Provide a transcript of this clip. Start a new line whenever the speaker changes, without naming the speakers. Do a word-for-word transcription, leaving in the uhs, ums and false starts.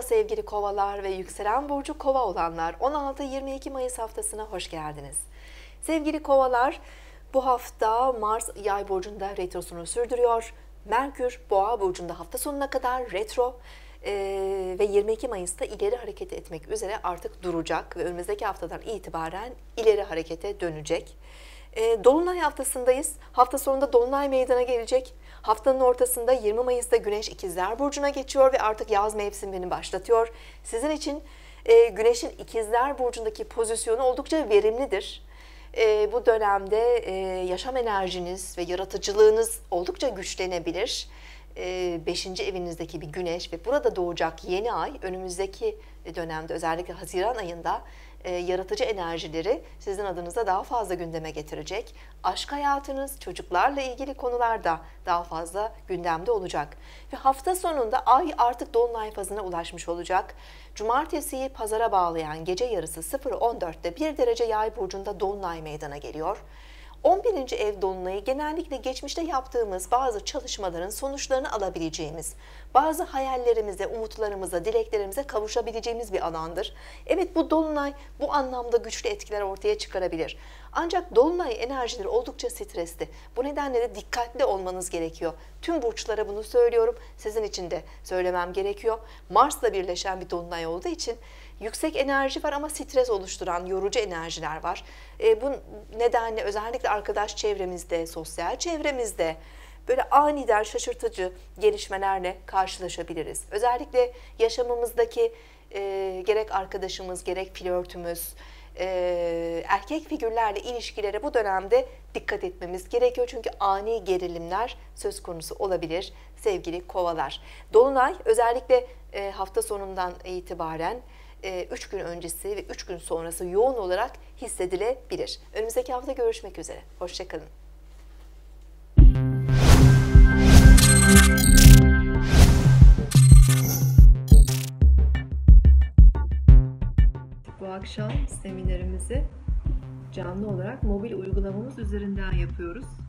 sevgili kovalar ve yükselen burcu kova olanlar, on altı yirmi iki Mayıs haftasına hoş geldiniz. Sevgili kovalar, bu hafta Mars Yay burcunda retrosunu sürdürüyor. Merkür Boğa burcunda hafta sonuna kadar retro ee, ve yirmi iki Mayıs'ta ileri hareket etmek üzere artık duracak ve önümüzdeki haftadan itibaren ileri harekete dönecek. Dolunay haftasındayız. Hafta sonunda Dolunay meydana gelecek. Haftanın ortasında yirmi Mayıs'ta Güneş İkizler Burcu'na geçiyor ve artık yaz mevsimini başlatıyor. Sizin için Güneş'in İkizler Burcu'ndaki pozisyonu oldukça verimlidir. Bu dönemde yaşam enerjiniz ve yaratıcılığınız oldukça güçlenebilir. beşinci evinizdeki bir Güneş ve burada doğacak yeni ay önümüzdeki dönemde, özellikle Haziran ayında yaratıcı enerjileri sizin adınıza daha fazla gündeme getirecek. Aşk hayatınız, çocuklarla ilgili konular da daha fazla gündemde olacak. Ve hafta sonunda ay artık dolunay fazına ulaşmış olacak. Cumartesiyi pazara bağlayan gece yarısı sıfır on dörtte bir derece Yay burcunda dolunay meydana geliyor. on birinci ev dolunayı genellikle geçmişte yaptığımız bazı çalışmaların sonuçlarını alabileceğimiz, bazı hayallerimize, umutlarımıza, dileklerimize kavuşabileceğimiz bir alandır. Evet, bu dolunay bu anlamda güçlü etkiler ortaya çıkarabilir. Ancak dolunay enerjileri oldukça stresli. Bu nedenle de dikkatli olmanız gerekiyor. Tüm burçlara bunu söylüyorum. Sizin için de söylemem gerekiyor. Mars'la birleşen bir dolunay olduğu için yüksek enerji var ama stres oluşturan yorucu enerjiler var. E, bu nedenle özellikle arkadaş çevremizde, sosyal çevremizde böyle aniden şaşırtıcı gelişmelerle karşılaşabiliriz. Özellikle yaşamımızdaki e, gerek arkadaşımız, gerek flörtümüz, e, erkek figürlerle ilişkilere bu dönemde dikkat etmemiz gerekiyor. Çünkü ani gerilimler söz konusu olabilir sevgili kovalar. Dolunay özellikle e, hafta sonundan itibaren üç gün öncesi ve üç gün sonrası yoğun olarak hissedilebilir. Önümüzdeki hafta görüşmek üzere. Hoşça kalın. Bu akşam seminerimizi canlı olarak mobil uygulamamız üzerinden yapıyoruz.